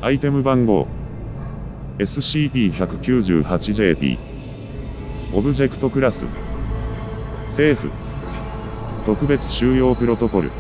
アイテム番号 SCP-198JT オブジェクトクラス政府特別収容プロトコル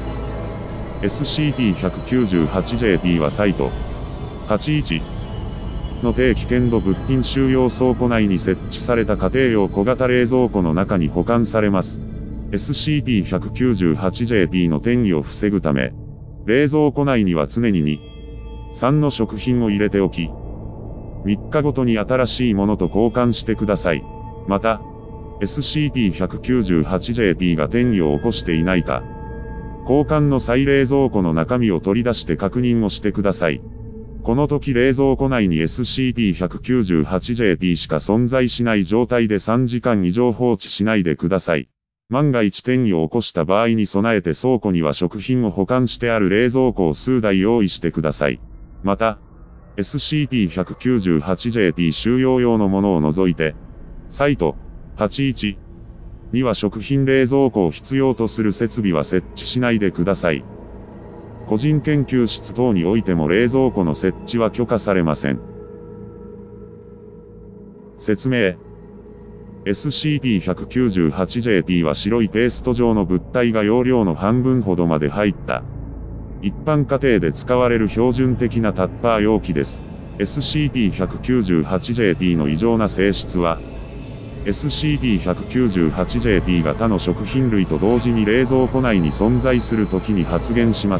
SCP-198JT はサイト81の低危険度物品収容倉庫内に設置された家庭用小型冷蔵庫の中に保管されます。SCP-198JT の転移を防ぐため、冷蔵庫内には常に2、3の食品を入れておき、3日ごとに新しいものと交換してください。また、SCP-198JT が転移を起こしていないか、交換の際冷蔵庫の中身を取り出して確認をしてください。この時冷蔵庫内に SCP-198JT しか存在しない状態で3時間以上放置しないでください。万が一転移を起こした場合に備えて倉庫には食品を保管してある冷蔵庫を数台用意してください。また、SCP-198JT 収容用のものを除いて、サイト81には食品冷蔵庫を必要とする設備は設置しないでください。個人研究室等においても冷蔵庫の設置は許可されません。説明。SCP-198JT は白いペースト状の物体が容量の半分ほどまで入った。一般家庭で使われる標準的なタッパー容器です。SCP-198JT の異常な性質は、SCP-198JT が他の食品類と同時に冷蔵庫内に存在するときに発現します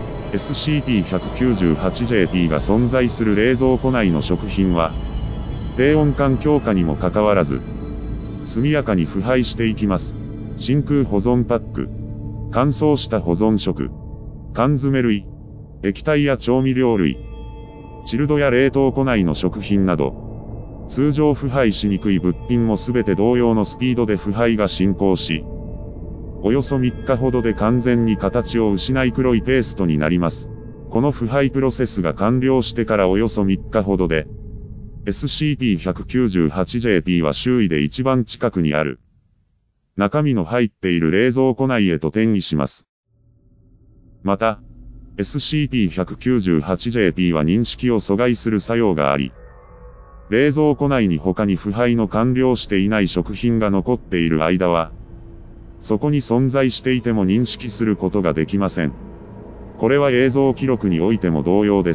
。SCP-198JT が存在する冷蔵庫内の食品は、低温環境下にもかかわらず、速やかに腐敗していきます。真空保存パック、乾燥した保存食、缶詰類、液体や調味料類、チルドや冷凍庫内の食品など、通常腐敗しにくい物品もすべて同様のスピードで腐敗が進行し、およそ3日ほどで完全に形を失い黒いペーストになります。この腐敗プロセスが完了してからおよそ3日ほどで、SCP-198JT は周囲で一番近くにある、中身の入っている冷蔵庫内へと転移します。また、SCP-198JT は認識を阻害する作用があり、冷蔵庫内に他に腐敗の完了していない食品が残っている間は、そこに存在していても認識することができません。これは映像記録においても同様です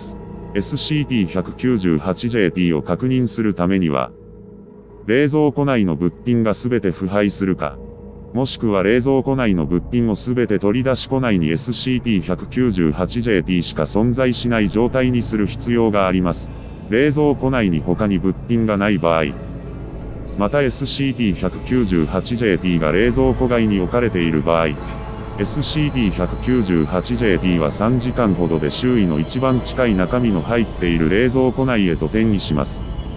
。SCP-198JT を確認するためには、冷蔵庫内の物品がすべて腐敗するか、もしくは冷蔵庫内の物品をすべて取り出し庫内に SCP-198JT しか存在しない状態にする必要があります。冷蔵庫内に他に物品がない場合、また SCP-198JT が冷蔵庫外に置かれている場合、SCP-198JT は3時間ほどで周囲の一番近い中身の入っている冷蔵庫内へと転移します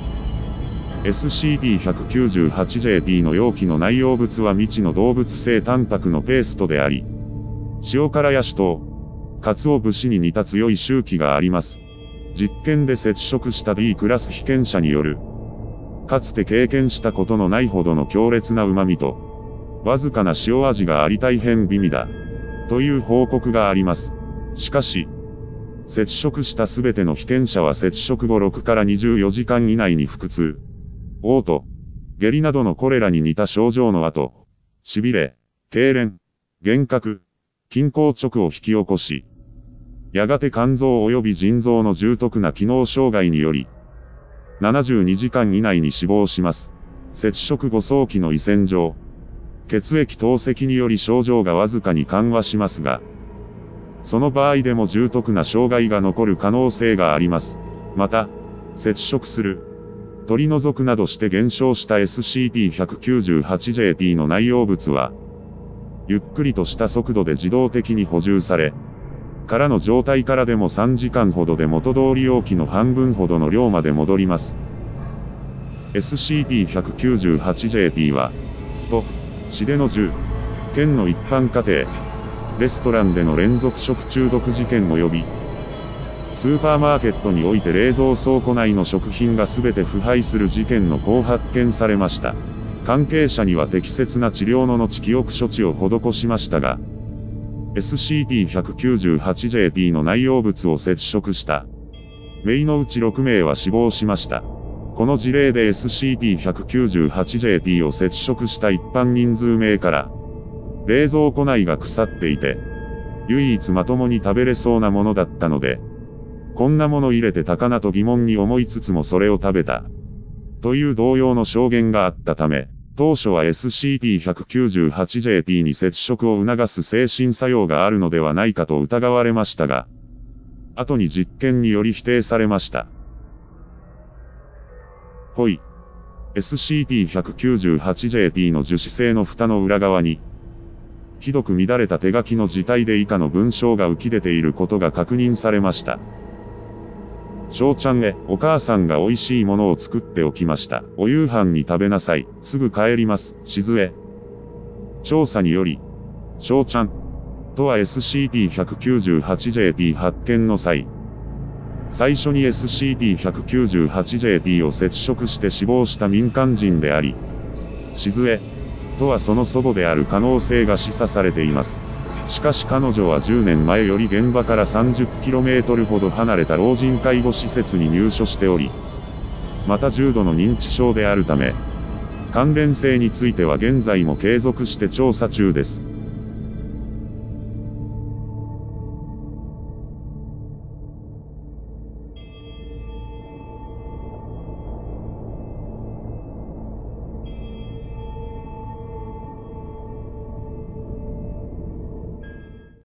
。SCP-198JT の容器の内容物は未知の動物性タンパクのペーストであり、塩辛や酒糖、鰹節に似た強い周期があります。実験で接触した D クラス被験者による、かつて経験したことのないほどの強烈な旨味と、わずかな塩味があり大変美味だ、という報告があります。しかし、接触したすべての被験者は接触後6から24時間以内に腹痛、嘔吐、下痢などのコレラに似た症状の後、痺れ、痙攣、幻覚、筋硬直を引き起こし、やがて肝臓及び腎臓の重篤な機能障害により、72時間以内に死亡します。接触後早期の胃洗浄、血液透析により症状がわずかに緩和しますが、その場合でも重篤な障害が残る可能性があります。また、接触する、取り除くなどして減少した SCP-198JT の内容物は、ゆっくりとした速度で自動的に補充され、からの状態からでも3時間ほどで元通り容器の半分ほどの量まで戻ります。SCP-198JT は、市での10、県の一般家庭、レストランでの連続食中毒事件及び、スーパーマーケットにおいて冷蔵倉庫内の食品がすべて腐敗する事件の後発見されました。関係者には適切な治療の後記憶処置を施しましたが、SCP-198JT の内容物を接触した名のうち6名は死亡しました。この事例で SCP-198JP を接触した一般人数名から、冷蔵庫内が腐っていて、唯一まともに食べれそうなものだったので、こんなもの入れてたかなと疑問に思いつつもそれを食べた。という同様の証言があったため、当初は SCP-198JP に接触を促す精神作用があるのではないかと疑われましたが、後に実験により否定されました。ほい。SCP-198JP の樹脂製の蓋の裏側に、ひどく乱れた手書きの字体で以下の文章が浮き出ていることが確認されました。翔ちゃんへ、お母さんが美味しいものを作っておきました。お夕飯に食べなさい。すぐ帰ります。しずえ。調査により、翔ちゃんとは SCP-198JP 発見の際、最初に SCP-198JP を接触して死亡した民間人であり、しずえとはその祖母である可能性が示唆されています。しかし彼女は10年前より現場から 30km ほど離れた老人介護施設に入所しており、また重度の認知症であるため、関連性については現在も継続して調査中です。